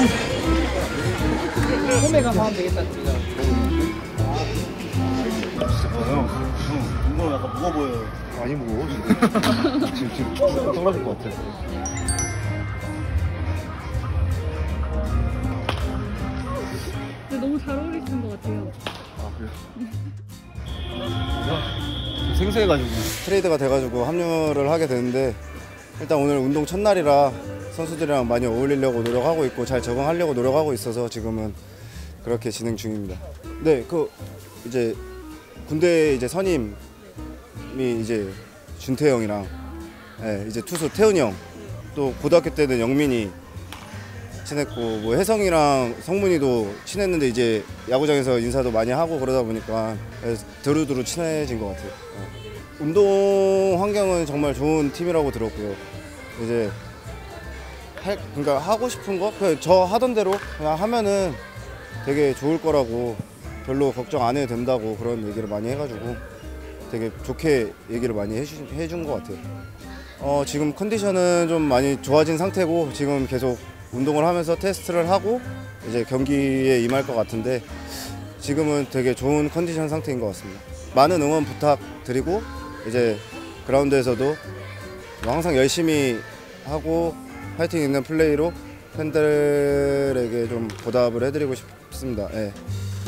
홈에 가서 하면 되겠다. 진짜. 형, 이거 약간 무거워 보여요. 많이 무거워 지금 떨어질 것 같아. 근데 너무 잘 어울리시는 것 같아요. 아 그래? 생소해가지고 트레이드가 돼가지고 합류를 하게 되는데 일단 오늘 운동 첫날이라 선수들이랑 많이 어울리려고 노력하고 있고 잘 적응하려고 노력하고 있어서 지금은 그렇게 진행 중입니다. 네, 이제 군대 이제 선임이 이제 준태형이랑 이제 투수 태훈이 형, 또 고등학교 때는 영민이 친했고 뭐 혜성이랑 성문이도 친했는데 이제 야구장에서 인사도 많이 하고 그러다 보니까 두루두루 친해진 것 같아요. 운동 환경은 정말 좋은 팀이라고 들었고요. 이제 그러니까 하고 싶은 거 그냥 저 하던 대로 그냥 하면은 되게 좋을 거라고 별로 걱정 안 해도 된다고 그런 얘기를 많이 해가지고 되게 좋게 얘기를 많이 해준 것 같아요. 지금 컨디션은 좀 많이 좋아진 상태고 지금 계속 운동을 하면서 테스트를 하고 이제 경기에 임할 것 같은데 지금은 되게 좋은 컨디션 상태인 것 같습니다. 많은 응원 부탁드리고 이제 그라운드에서도 항상 열심히 하고 파이팅 있는 플레이로 팬들에게 좀 보답을 해드리고 싶습니다. 네.